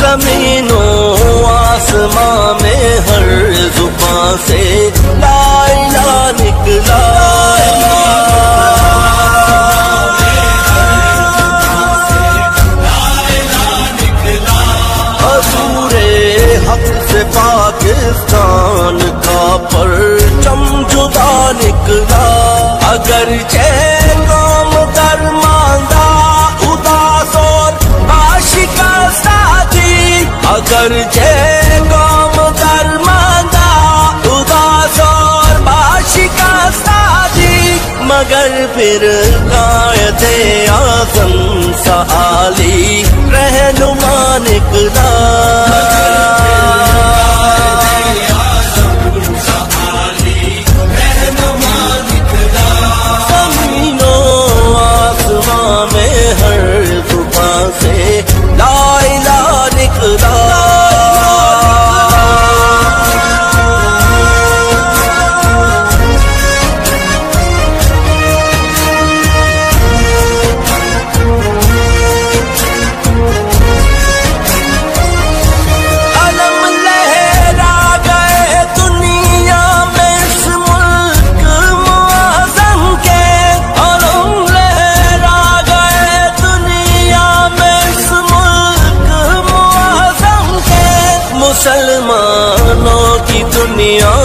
زمینوں آسماں میں ہر زبان سے لا الہ نکلا، حضور حق سے پاکستان کا پرچم جدا نکلا، اگرچہ قوم درماندہ اداس اور آشکستہ تھی، اگرچہ قوم درماندہ اداس اور آشکستہ تھی، مگر پھر قائد اعظم سا عالی رہنما نکلا، سے لا الہ نکلا۔ علم لہرا گئے دنیا میں اس ملک معظم کے، علم لہرا گئے دنیا میں اس ملک معظم کے، مسلمانوں کی دنیا